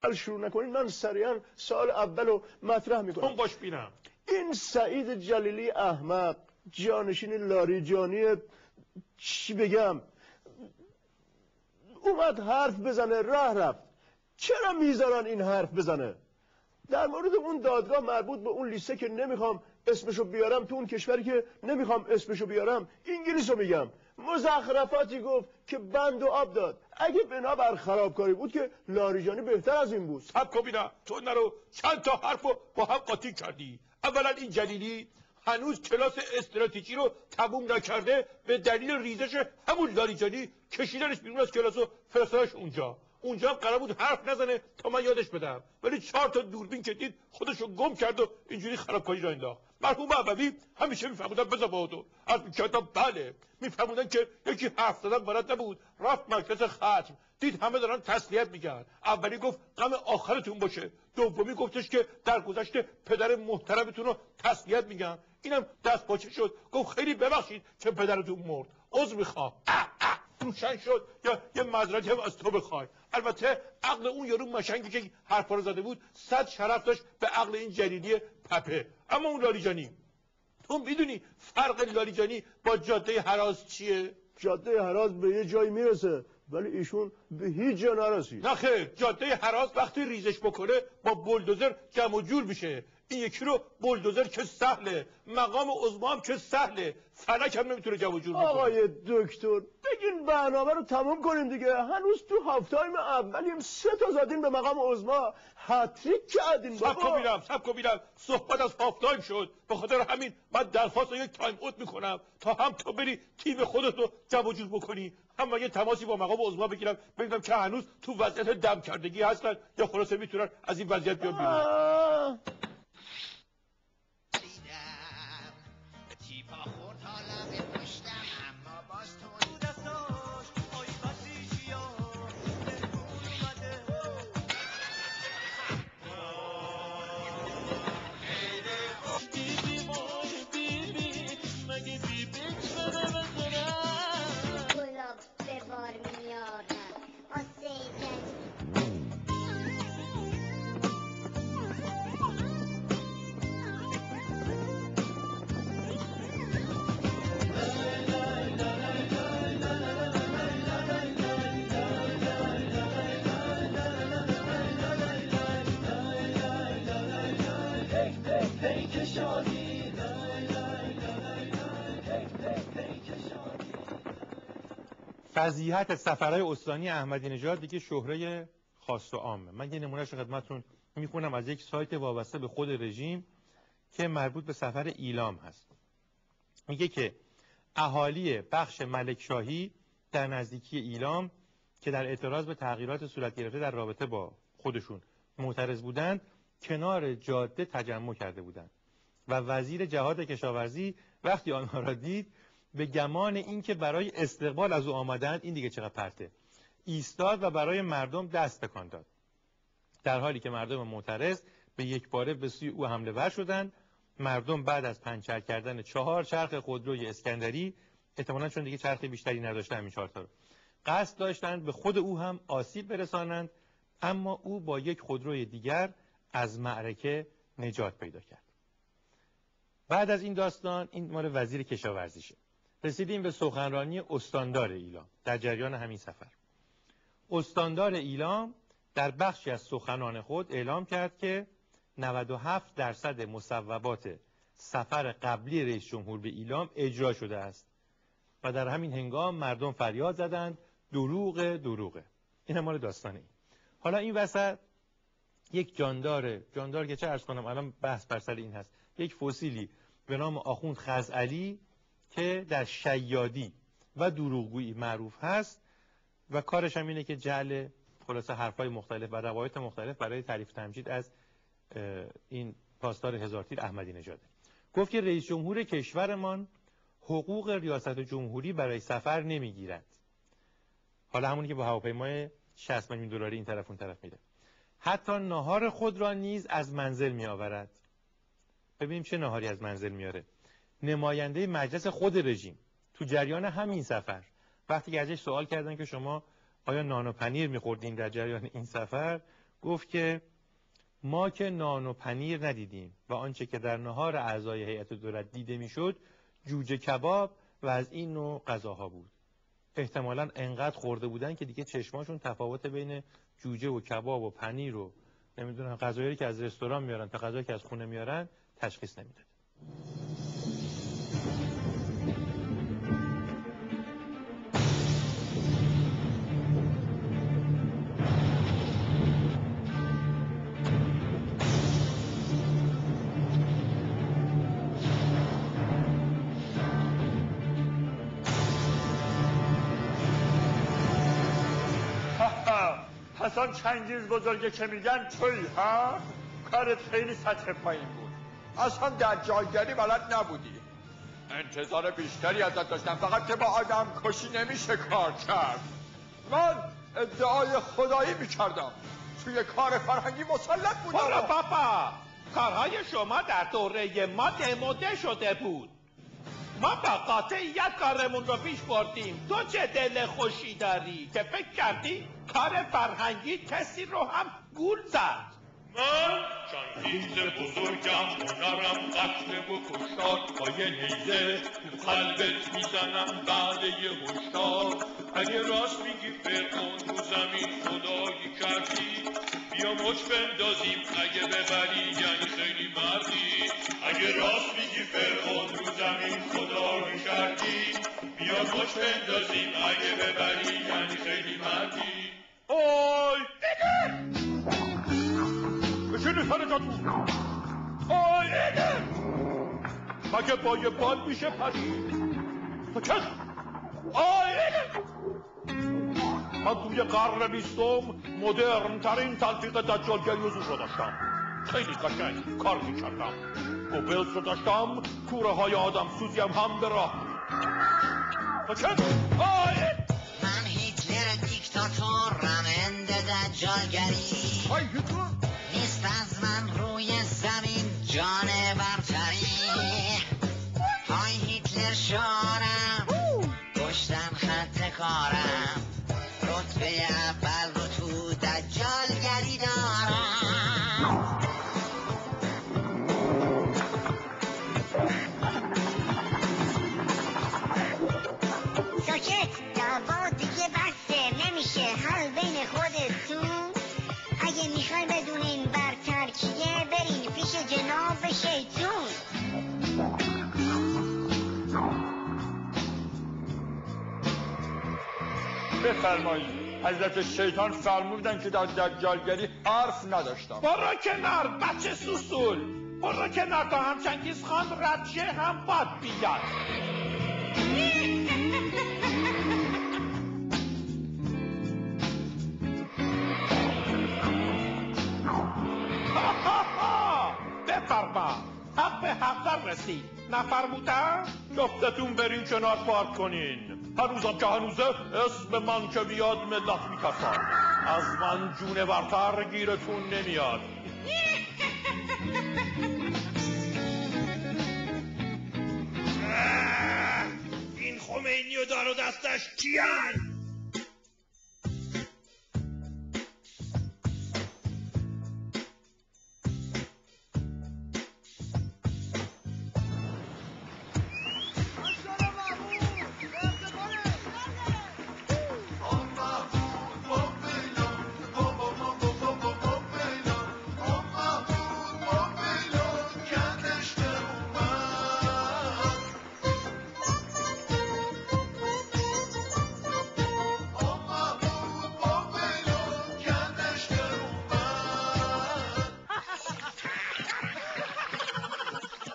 شروع نکنید من سریعا سال اولو مطرح میکنم. اون باش بینم. این سعید جلیلی احمق، جانشین لاریجانی، چی بگم، اومد حرف بزنه، راه رفت. چرا میذارن این حرف بزنه؟ در مورد اون دادگاه مربوط به اون لیسته که نمیخوام اسمشو بیارم، تو اون کشوری که نمیخوام اسمشو بیارم، انگلیسو میگم، مزخرفاتی گفت که بند و آب داد. اگه بنا بر خرابکاری بود که لاریجانی بهتر از این بود. صبر کن ببینم، تو نرو چند تا حرفو با هم قاطی کردی. اولا این جلیلی هنوز کلاس استراتژی رو تموم نکرده، به دلیل ریزش همون لاریجانی کشیدنش بیرون از کلاس و فرستادنش اونجا هم قرار بود حرف نزنه تا من یادش بدم، ولی 4 تا دوربین که دید خودشو گم کرد و اینجوری خرابکاری را انداخت. مرحوم عبوی همیشه میفهموندن بذار با تو از میکردم، بله میفهموندن که یکی حرف زدن بلد نبود، رفت مجلس ختم، دید همه دارن تسلیت میگن. اولی گفت غم آخرتون باشه، دومی گفتش که در گذشته پدر محترمتون رو تسلیت میگن، اینم دست پاچه شد گفت خیلی ببخشید که پدرتون مرد، عذر میخوام. روشن شد یا یه معذرتی هم از تو بخوای. البته عقل اون یارو مشنگی که حرفا رو زده بود 100 شرف داشت به عقل این جلیلی پپه. اما اون لاریجانی، تو میدونی فرق لاریجانی با جاده هراز چیه؟ جاده هراز به یه جایی میرسه ولی ایشون به هیچ جا نرسید. نه خیر، جاده هراز وقتی ریزش بکنه با بولدوزر جمع و جور میشه. این یکی رو بولدوزر که سهله، مقام عظما هم که سهله، فلک هم نمیتونه جمع و جور بکنه. آقای دکتر بگین برنامه رو تموم کنیم دیگه. هنوز تو هاف تایم اولیم 3 تا زدین به مقام عظما، هتریک کردین بابا. سب کن ببینم صحبت از هاف تایم شد، به خاطر همین من درخواست یک تایم اوت میکنم تا هم تو بری تیم خودت رو جمع و جور بکنی، هم یه تماسی با مقام عظما بگیرم ببینم که هنوز تو وضعیت دم کردگی هستن یا خلاصه میتونن از این وضعیت بیان بیرون. فضیحت سفرهای استانی احمدی نژاد دیگه شهره خاص و عامه. من یه نمونهش رو خدمتتون میخونم از یک سایت وابسته به خود رژیم که مربوط به سفر ایلام هست. میگه که اهالی بخش ملکشاهی در نزدیکی ایلام که در اعتراض به تغییرات صورت گرفته در رابطه با خودشون معترض بودند، کنار جاده تجمع کرده بودند و وزیر جهاد کشاورزی وقتی آنها را دید به گمان اینکه برای استقبال از او آمدند، این دیگه چقدر پرته، ایستاد و برای مردم دست تکان داد، در حالی که مردم معترض به یک باره به سوی او حمله ور شدند. مردم بعد از پنچر کردن 4 چرخ خودروی اسکندری، احتمالاً چون دیگه چرخ بیشتری نداشتن همین 4 تا رو، قصد داشتند به خود او هم آسیب برسانند، اما او با یک خودروی دیگر از معرکه نجات پیدا کرد. بعد از این داستان، این مال وزیر کشاورزیشه، رسیدیم به سخنرانی استاندار ایلام در جریان همین سفر. استاندار ایلام در بخشی از سخنان خود اعلام کرد که 97% مصوبات سفر قبلی رئیس جمهور به ایلام اجرا شده است و در همین هنگام مردم فریاد زدند دروغه. این هم مال داستانه. حالا این وسط یک جاندار که چه عرض کنم، الان بحث بر سر این هست، یک فسیلی به نام آخوند خزعلی که در شیادی و دروغگویی معروف هست و کارش هم اینه که جعل خلاصه حرفای مختلف و روایت مختلف برای تعریف تمجید از این پاسدار هزارتیر احمدی نژاده. گفت که رئیس جمهور کشورمان حقوق ریاست جمهوری برای سفر نمیگیرد. حالا همونی که با هواپیمای 60 میلیون دلاری این طرف اون طرف میره. حتی ناهار خود را نیز از منزل می آورد. ببینیم چه ناهاری از منزل میاره. نماینده مجلس خود رژیم تو جریان همین سفر وقتی که ازش سوال کردن که شما آیا نان و پنیر میخوردین در جریان این سفر، گفت که ما که نان و پنیر ندیدیم و آنچه که در نهار اعضای هیئت دولت دیده میشد جوجه کباب و از این نوع غذاها بود. احتمالاً انقدر خورده بودن که دیگه چشماشون تفاوت بین جوجه و کباب و پنیر و نمیدونم غذایی که از رستوران میارن تا غذایی که از خونه میارن تشخیص نمیداد. حسن چنگیز بزرگه که میگن توی ها؟ کارت خیلی سطح پایین بود، اصلا دجالگری بلد نبودی. انتظار بیشتری ازت داشتم، فقط که با آدم کشی نمیشه کار کرد. من ادعای خدایی میکردم، توی کار فرهنگی مسلط بودم. برو بابا، کارهای شما در دوره ما دموده شده بود. ما با قاطعیت کارمون رو پیش بردیم. تو چه دل خوشی داری که فکر کردی کار فرهنگی کسی رو هم گول زد؟ من چنگیز بزرگم، هنرم قتل و کشتار، پای نیزه تو قلبت میزنم بعد یه هشدار. اگه راست میگی فرعون رو زمین خدایی کردی، بیا مچ بندازیم اگه ببری یعنی خیلی مردی. اگه راست میگی فرعون رو زمین خدایی کردی، بیا مچ بندازیم اگه ببری یعنی خیلی مردی. اوی بشینی سر جاتون. اوی مگه با یه بال میشه پرید؟ بکش. اوی من توی قرن 20 مدرن ترین تلفیق دجالگری و زور رو داشتم. خیلی قشنگ کار میکردم. گوبلز رو داشتم، کوره های آدم سوزی هم به راه بود. بکش. اوی من هیتلر دیکتاتورم، اند دجالگری. های هیتلر نیست از من روی زمین جان برتری. های هیتلر شارم، پشتم خط کارم، رتبه اول رو تو دجالگری دارم. ساکت، دعوا دیگه بسته، نمیشه حل بین خودتون. اگه میخواین بدونین برتر کیه، برین پیش جناب شیطون. بفرمایید. حضرت شیطان فرمودن که در دجالگری حرف نداشتم. برو کنار بچه سوسول، برو کنار تا هم چنگیز خان ردشه هم باد بیاد. بفرما، حق به حق رسید. نفرمودم جفتتون برین کنار پارک کنین. هنوزم که هنوزه اسم من که بیاد ملت میترسن. از من جون برتر گیرتون نمیاد. این خمینی و دار و دستش کیان؟